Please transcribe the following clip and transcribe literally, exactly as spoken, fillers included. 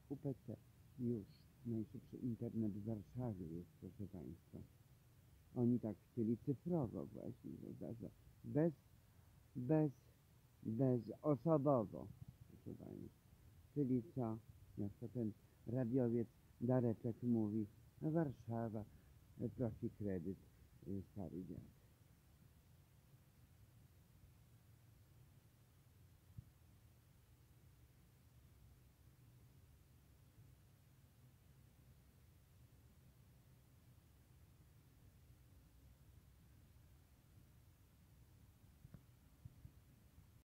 U P C już najszybszy internet w Warszawie jest, proszę Państwa. Oni tak chcieli cyfrowo właśnie, że bez, bez, bezosobowo, proszę Państwa. Czyli co, jak to ten radiowiec Dareczek mówi, Warszawa prosi kredyt, stary dziad.